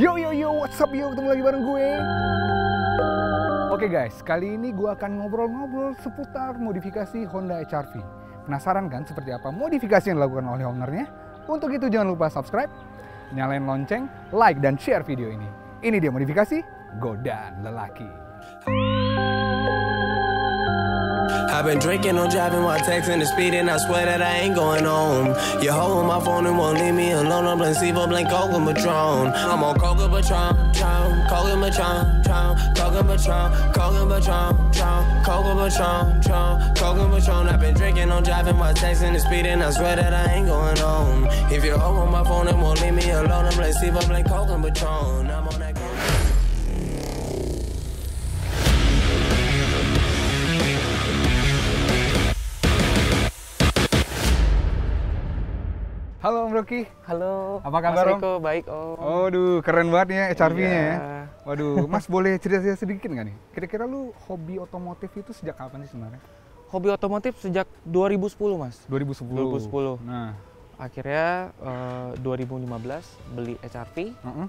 Yo yo yo, what's up yo, ketemu lagi bareng gue. Oke guys, kali ini gue akan ngobrol-ngobrol seputar modifikasi Honda HR-V. Penasaran kan seperti apa modifikasi yang dilakukan oleh ownernya? Untuk itu jangan lupa subscribe, nyalain lonceng, like dan share video ini. Ini dia modifikasi Godan Lelaki. I've been drinking, I'm driving while texting and speeding. I swear that I ain't going home. You hold my phone and won't leave me alone. I'm blank sleep, I'm blank Coke and Patron. I'm on Coke and Patron, Coke and Patron, Coke and Patron, Coke and Patron, Coke and Patron, Coke and Patron. I've been drinking, I'm driving while texting and speeding. I swear that I ain't going home. If you hold my phone and won't leave me alone, I'm blank sleep, I'm blank Coke and Patron. I'm on that Coke. Halo Om Rocky. Halo. Apa kabar, Mas Om? Riko, baik Om. Waduh, keren banget ya HR-V-nya ya. Iya. Waduh, Mas boleh cerita sedikit nggak nih? Kira-kira lu hobi otomotif itu sejak kapan sih sebenarnya? Hobi otomotif sejak 2010 Mas. 2010. 2010. Nah, Akhirnya 2015 beli HR-V. heeh.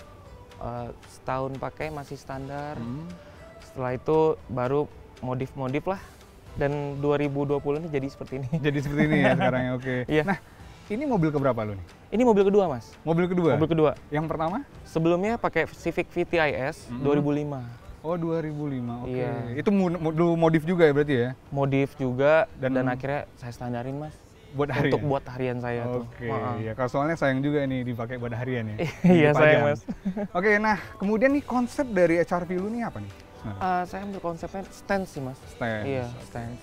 Setahun pakai masih standar. Hmm. Setelah itu baru modif-modif lah. Dan 2020 ini jadi seperti ini. Jadi seperti ini ya sekarang ya, oke. Iya. Nah, ini mobil keberapa lu nih? Ini mobil kedua Mas. Mobil kedua? Mobil kedua. Yang pertama? Sebelumnya pakai Civic VTIS 2005. Oh, 2005, oke. Iya. Itu lu modif juga ya berarti ya? Modif juga Dan- dan akhirnya saya standarin Mas. Buat harian? Untuk buat harian saya tuh. Oke, Heeh. ya kalau soalnya sayang juga nih dipakai buat harian ya? Iya, Dipajang. sayang, Mas. Oke, nah kemudian nih konsep dari HR-V lu nih apa nih? sebenarnya? Saya ambil konsepnya stand sih Mas. Stand. Iya, stand.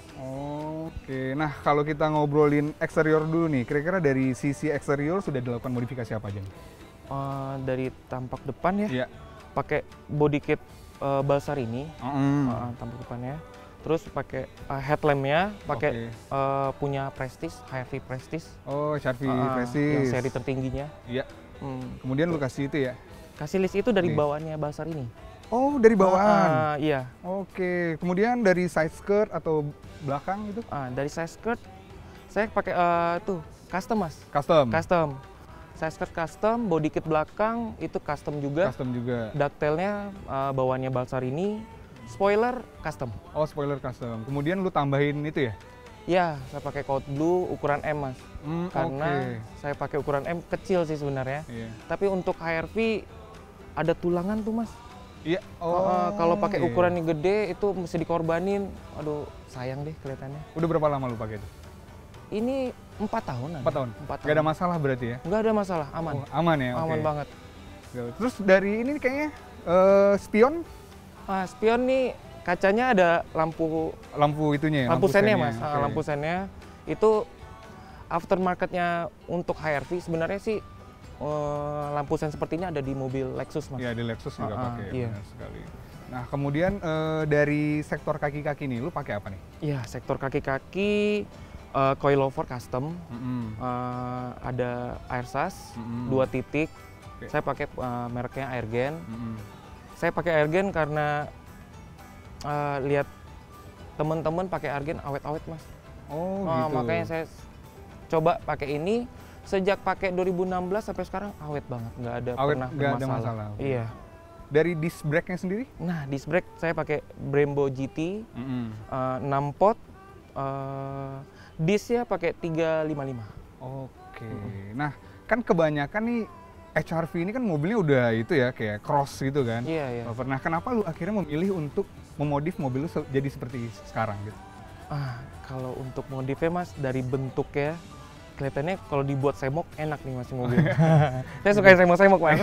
Oke, nah kalau kita ngobrolin eksterior dulu nih, kira-kira dari sisi eksterior sudah dilakukan modifikasi apa aja nih? Dari tampak depan ya, Iya. pakai body kit Balsar ini, Mm. tampak depannya. Terus pakai headlampnya, pakai Oke. punya Prestige, HRV Prestige. Oh, HR-V Yang Prestige. seri tertingginya. Iya. Hmm. Kemudian lu kasih itu ya? Kasih list itu dari Oke. bawaannya Balsar ini. Oh, dari bawaan. Iya. Oke, kemudian dari side skirt atau belakang itu Dari side skirt, saya pakai tuh custom Mas. custom. Custom. Side skirt custom, body kit belakang itu custom juga. Custom juga. Ducktailnya bawaannya Balsar ini, spoiler custom. Oh, spoiler custom. Kemudian lu tambahin itu ya? Ya, saya pakai coat blue ukuran M Mas. Karena Oke. saya pakai ukuran M kecil sih sebenarnya. Iya. Tapi untuk HRV ada tulangan tuh Mas. Iya. Kalau pakai iya. ukuran yang gede itu mesti dikorbanin. Aduh, sayang deh kelihatannya. Udah berapa lama lu pakai itu? Ini 4 tahun. 4 tahun. 4 tahun. Gak ada masalah berarti ya? Nggak ada masalah, aman. Oh, aman ya? Aman Oke. banget. Terus dari ini kayaknya spion, Spion nih kacanya ada lampu lampu itunya ya? lampu sennya Mas. Oke. Lampu sennya itu aftermarketnya untuk HRV sebenarnya sih lampu sen seperti ini ada di mobil Lexus Mas. Iya, di Lexus juga pakai, iya. benar sekali. Nah, kemudian dari sektor kaki-kaki nih, lu pakai apa nih? Iya, sektor kaki-kaki coilover custom, ada airsas, 2 titik. Oke. Saya pakai mereknya Airgen. Mm-mm. Saya pakai Airgen karena lihat teman-teman pakai Airgen awet-awet Mas. Oh, gitu. Makanya saya coba pakai ini. Sejak pakai 2016 sampai sekarang awet banget, nggak ada Awet, pernah nggak ada bermasalah. masalah. Iya. Dari disc brake-nya sendiri? Nah, disc brake saya pakai Brembo GT 6 pot. Disc-nya pakai 355. Oke. Nah, kan kebanyakan nih HR-V ini kan mobilnya udah itu ya, kayak cross gitu kan? Iya, iya. Nah, kenapa lu akhirnya memilih untuk memodif mobil lu jadi seperti sekarang gitu? Kalau untuk modifnya Mas, dari bentuknya kelihatannya kalau dibuat semok enak nih Mas mobil. Saya suka yang semok-semok Mas.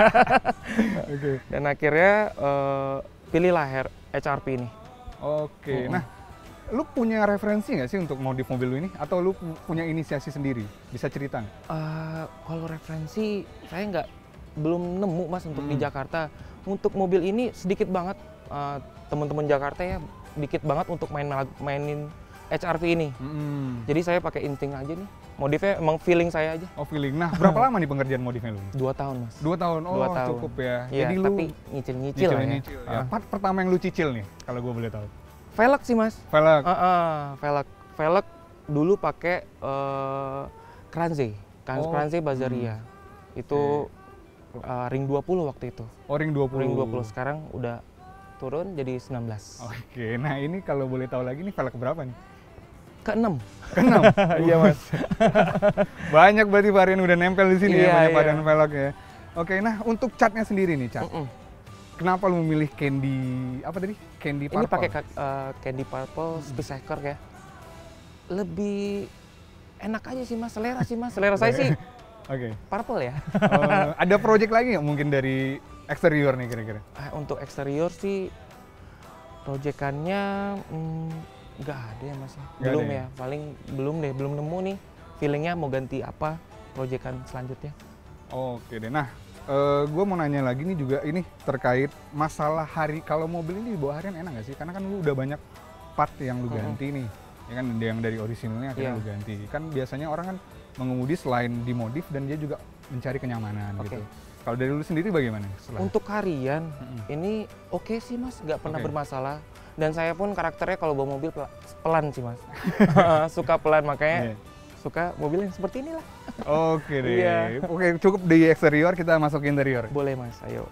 Oke. Dan akhirnya pilihlah HR-V ini. Oke. Nah, lu punya referensi nggak sih untuk modif mobil lu ini? Atau lu punya inisiasi sendiri? Bisa cerita nggak? Kalau referensi saya belum nemu Mas untuk di Jakarta. Untuk mobil ini sedikit banget teman-teman Jakarta ya, dikit banget untuk mainin HR-V ini. Jadi saya pakai insting aja nih. Modifnya emang feeling saya aja. Oh, feeling. Nah, berapa lama nih pengerjaan modifnya lu? 2 tahun Mas. 2 tahun. Oh, 2 tahun. cukup ya. Iya, Jadi lu tapi nyicil-nyicil lah ya. nyicil ya. Part pertama yang lu cicil nih, kalau gua boleh tahu. Velg sih Mas. Velg. Velg dulu pakai Kranze. Oh. Kranze Bazaria. Itu ring 20 waktu itu. Oh, ring 20. Ring 20 sekarang udah turun jadi 19. Oke, nah ini kalau boleh tahu lagi nih velg keberapa nih? Ke-6. Ke-6? Iya Mas. Banyak berarti varian udah nempel di sini Iya, ya, banyak iya. varian velg ya. Oke, nah untuk catnya sendiri nih, cat. Kenapa lu memilih candy, apa tadi? Candy purple? Ini pakai candy purple Speedcycle ya. Lebih enak aja sih Mas, selera sih Mas. Selera saya sih Oke. purple ya. Ada project lagi nggak mungkin dari eksterior nih kira-kira? Untuk eksterior sih proyekannya nggak ada ya Mas. Belum ada ya? ya, paling belum nemu nih feelingnya mau ganti apa proyekan selanjutnya. Oke deh, nah gue mau nanya lagi nih juga ini terkait masalah kalau mobil ini dibawa harian enak nggak sih? Karena kan lu udah banyak part yang lu ganti nih, ya kan yang dari orisinalnya akhirnya lu ganti. Kan biasanya orang kan mengemudi selain dimodif dan dia juga mencari kenyamanan gitu. Kalau dari lu sendiri bagaimana? Untuk harian ini oke sih Mas, nggak pernah bermasalah. Dan saya pun karakternya kalau bawa mobil pelan sih Mas, suka pelan makanya. Suka mobil yang seperti inilah. Oke deh. Iya. Oke, cukup di eksterior, kita masuk ke interior. Boleh Mas, ayo.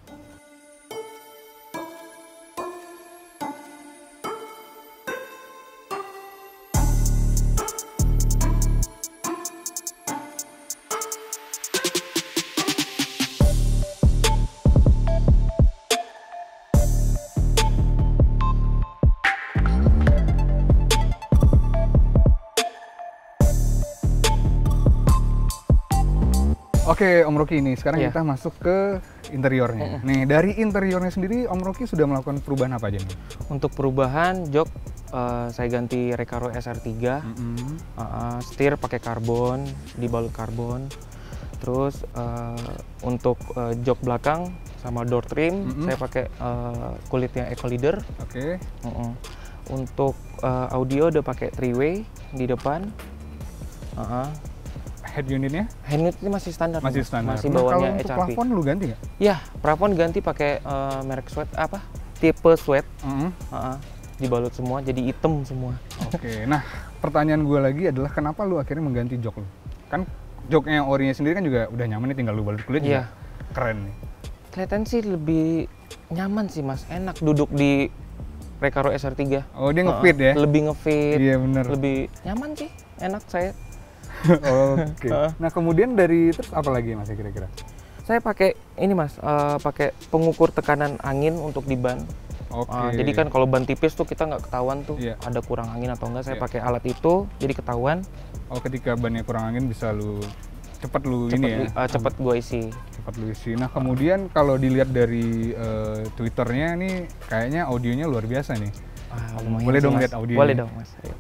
Oke, Om Rocky, ini sekarang kita masuk ke interiornya. Nih, dari interiornya sendiri Om Rocky sudah melakukan perubahan apa aja nih? Untuk perubahan jok saya ganti Recaro SR3, setir pakai karbon, dibalut karbon. Terus untuk jok belakang sama door trim saya pakai kulitnya Eco Leader. Oke. Untuk audio udah pakai 3-way di depan. Head unitnya? Head unitnya masih standar. Masih standar. Masih Nah, kalau bawahnya untuk HRV. plafon lu ganti nggak? Ya, plafon ganti pakai merek sweat apa? Tipe sweat. Dibalut semua jadi hitam semua. Oke. Nah, pertanyaan gue lagi adalah kenapa lu akhirnya mengganti jok lu? Kan joknya orinya sendiri kan juga udah nyaman nih, tinggal lu balut kulit juga keren nih. Kelihatan sih lebih nyaman sih Mas, enak duduk di Recaro SR3. Oh, dia ngefit ya? Lebih ngefit. Iya bener. Lebih nyaman sih, enak saya. Oke. Nah, kemudian dari terus apa lagi Mas kira-kira? Saya pakai ini Mas, pakai pengukur tekanan angin untuk di ban. Oke. Jadi kan kalau ban tipis tuh kita nggak ketahuan tuh ada kurang angin atau enggak. Saya pakai alat itu, jadi ketahuan. Oh, ketika bannya kurang angin bisa cepet cepet gua isi. Cepat lu isi. Nah, kemudian kalau dilihat dari Twitternya nih kayaknya audionya luar biasa nih. Boleh dong lihat audionya? Boleh dong Mas. Ayo.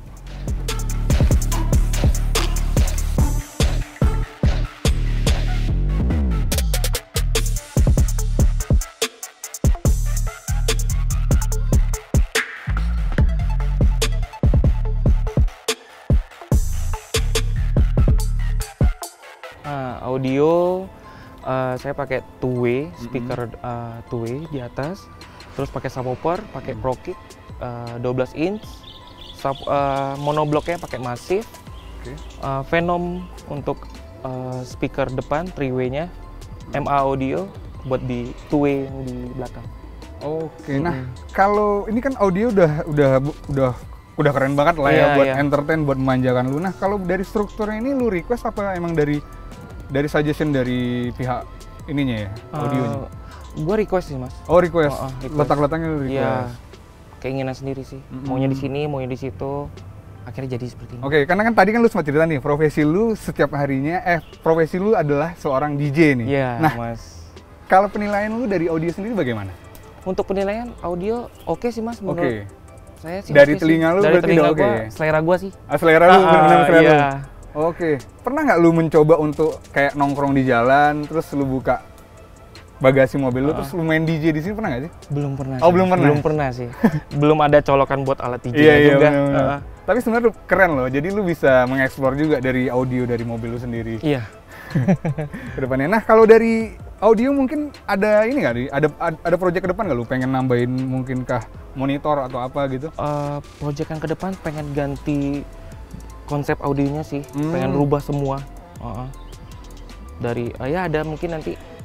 Audio saya pakai two-way, speaker two-way di atas, terus pakai subwoofer, pakai Pro Kick 12 inch, monobloknya pakai Massive, Venom untuk speaker depan, three-way-nya, MA Audio buat di two-way yang di belakang. Oke, nah kalau ini kan audio udah keren banget lah ya buat entertain, buat memanjakan lu. Nah, kalau dari strukturnya ini lu request apa emang dari suggestion dari pihak ininya ya, audionya? Gue request sih Mas. Oh, request. Letak-letaknya lu request. Iya, keinginan sendiri sih. Maunya di sini, maunya di situ. Akhirnya jadi seperti ini. Oke, karena kan tadi kan lu sempat cerita nih, profesi lu setiap harinya, profesi lu adalah seorang DJ nih. Iya, nah, Mas. Kalau penilaian lu dari audio sendiri bagaimana? Untuk penilaian audio oke sih Mas, menurut saya sih. Dari telinga lu dari berarti telinga udah oke ya? Selera gua sih. Selera lu, benar-benar selera lu. Iya. Oke, pernah nggak lu mencoba untuk kayak nongkrong di jalan, terus lu buka bagasi mobil lu, terus lu main DJ di sini, pernah nggak sih? Belum pernah. Oh, belum pernah? Belum pernah sih. Belum ada colokan buat alat DJ iya, juga. Bener-bener. Tapi sebenarnya keren loh, jadi lu bisa mengeksplor juga dari audio dari mobil lu sendiri. Iya. Ke depannya. Nah, kalau dari audio mungkin ada ini nggak, ada project ke depan nggak lu pengen nambahin mungkinkah monitor atau apa gitu? Project yang ke depan pengen ganti konsep audionya sih, pengen rubah semua. Dari ya ada mungkin nanti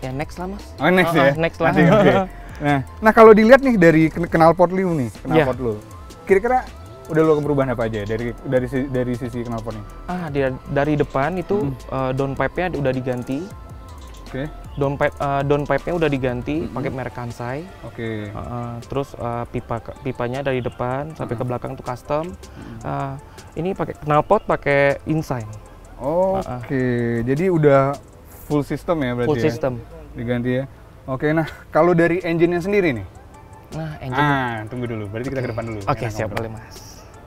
Ya next lah mas. Oh next ya? Next lah. Nanti, oke. Nah kalau dilihat nih dari knalpot lu nih, knalpot lu, kira-kira udah lo perubahan apa aja dari sisi knalpotnya? Dari depan itu downpipe-nya udah diganti. Oke. Downpipe-nya udah diganti pakai merek Kansai. Oke. Terus pipanya dari depan sampai ke belakang tuh custom. Ini pakai knalpot pakai Insign. Oke. Jadi udah full system ya berarti. Full system. Diganti ya. Oke. Nah kalau dari engine-nya sendiri nih. Nah engine. Tunggu dulu. Berarti kita ke depan dulu. Oke, siap boleh mas.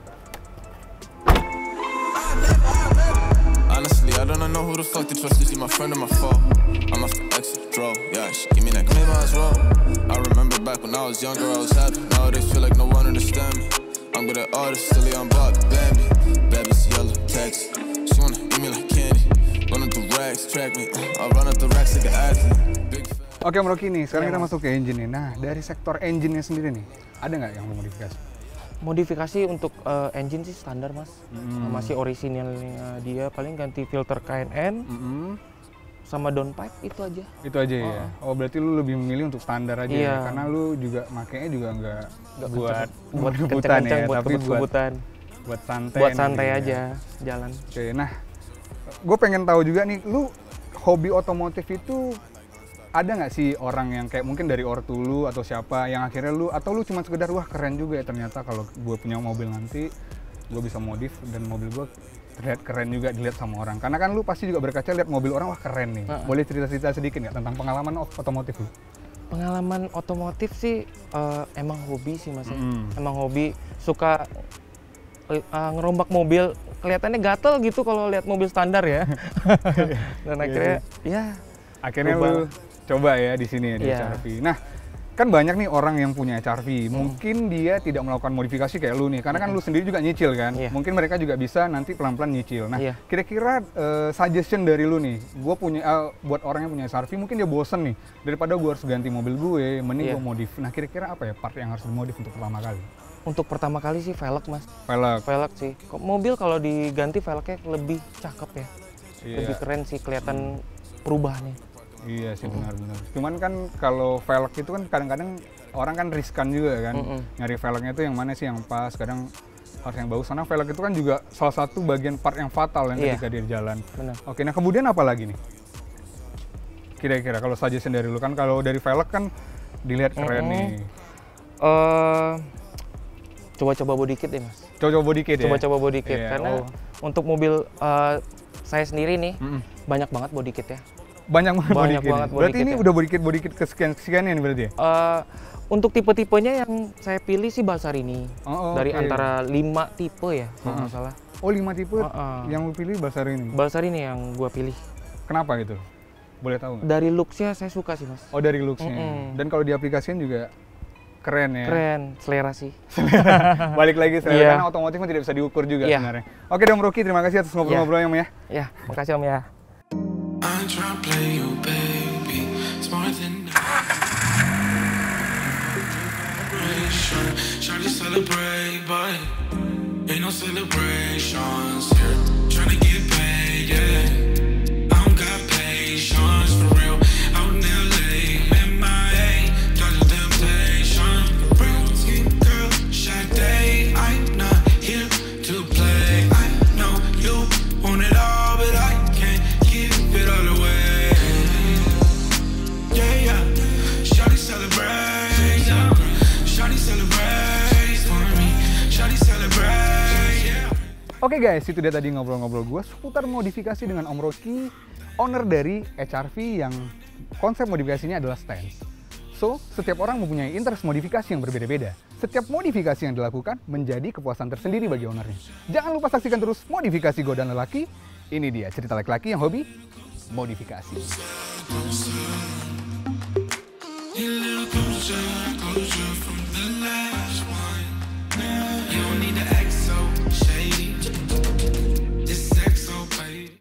Honestly, I don't know who the fuck to trust. Is he my friend or my foe? I'm a exit draw. Yeah, she give me that claim as well. I remember back when I was younger, I was happy. Nowadays feel like no one understand me. I'm good at artists, silly on Bob, Bambi. Baby's yellow, text. She wanna eat me like candy. Running through racks, track me. I run up the racks like an athlete. Oke Om Rocky nih, sekarang kita masuk ke engine nih. Nah dari sektor engine-nya sendiri nih, ada nggak yang mau modifikasi? Modifikasi untuk engine sih standar mas, masih orisinalnya dia, paling ganti filter KNN sama downpipe itu aja. Itu aja ya? Oh berarti lu lebih memilih untuk standar aja ya? Karena lu juga makainya juga nggak buat kebutan ya, tapi buat santai. Buat santai aja jalan. Oke, nah gue pengen tahu juga nih, lu hobi otomotif itu ada nggak sih orang yang kayak mungkin dari ortu lu atau siapa yang akhirnya lu, atau lu cuma sekedar wah keren juga ya ternyata kalau gue punya mobil nanti gue bisa modif dan mobil gue terlihat keren juga dilihat sama orang, karena kan lu pasti juga berkaca lihat mobil orang, wah keren nih. Boleh cerita-cerita sedikit nggak tentang pengalaman otomotif lu? Pengalaman otomotif sih emang hobi sih mas, emang hobi, suka ngerombak mobil, kelihatannya gatel gitu kalau lihat mobil standar ya. Dan akhirnya akhirnya lu coba ya di sini ya di HRV. Nah, kan banyak nih orang yang punya HRV. Mungkin dia tidak melakukan modifikasi kayak lu nih, karena kan lu sendiri juga nyicil kan. Mungkin mereka juga bisa nanti pelan-pelan nyicil. Nah, kira-kira suggestion dari lu nih, gue punya buat orang yang punya HRV, mungkin dia bosen nih, daripada gue harus ganti mobil gue, mending gue modif. Nah, kira-kira apa ya part yang harus dimodif untuk pertama kali? Untuk pertama kali sih velg mas. Velg sih. Mobil kalau diganti velgnya lebih cakep ya, lebih keren sih, kelihatan perubahannya. Iya sih benar-benar. Cuman kan kalau velg itu kan kadang-kadang orang kan riskan juga kan. Nyari velgnya itu yang mana sih yang pas, kadang harus yang bagus. Karena velg itu kan juga salah satu bagian part yang fatal yang ketika dia jalan. Oke, nah kemudian apa lagi nih? Kira-kira kalau suggestion dari lu, kan kalau dari velg kan dilihat keren nih. Coba-coba body kit ya mas. Coba-coba body kit ya? Coba-coba body kit, karena untuk mobil saya sendiri nih banyak banget body kit ya. Banyak banget body berarti kit ini udah body kit kesekian nih berarti ya? Untuk tipe-tipenya yang saya pilih sih Balsarini. Dari antara 5 tipe ya kalau nggak salah. Oh 5 tipe yang lu pilih Balsarini? Balsarini yang gua pilih. Kenapa gitu? Boleh tahu nggak? Dari looks-nya saya suka sih mas. Oh dari looks-nya. Dan kalau diaplikasikan juga keren ya? Keren, selera sih. Balik lagi selera, karena otomotif kan tidak bisa diukur juga sebenarnya. Oke Om Rocky, terima kasih atas ngobrol-ngobrolnya Om ya. Ya, makasih Om ya. I try to play you, baby. It's more than try to celebrate, but ain't no celebrations here. Trying to get paid, yeah. I don't got patience for real. Out in LA, MIA, dodge the temptation. Real skin girl, Sade. I'm not here to play. I know you want it all, but I can't give it all away. Yeah, yeah. Shawty celebrate, yeah. Shawty celebrate for me. Shawty celebrate, yeah. Oke guys, itu dia tadi ngobrol-ngobrol gue seputar modifikasi dengan Om Rocky, owner dari HRV yang konsep modifikasinya adalah stance. So, setiap orang mempunyai interest modifikasi yang berbeda-beda. Setiap modifikasi yang dilakukan menjadi kepuasan tersendiri bagi ownernya. Jangan lupa saksikan terus Modifikasi Godaan Lelaki. Ini dia cerita laki-laki yang hobi modifikasi. Need a little closer, closer from the last one.